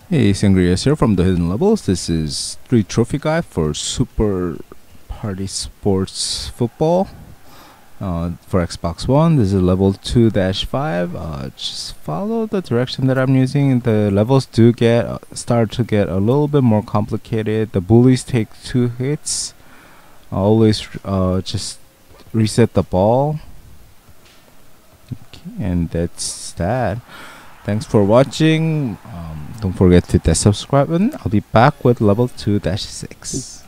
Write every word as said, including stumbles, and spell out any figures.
Hey, Sangriaz here from the Hidden Levels. This is three trophy guide for Super Party Sports Football uh, for Xbox One. This is level two dash five. Uh, just follow the direction that I'm using. The levels do get uh, start to get a little bit more complicated. The bullies take two hits. Always uh, just reset the ball. Okay, and that's that. Thanks for watching. Um, don't forget to hit that subscribe button. I'll be back with level two dash six.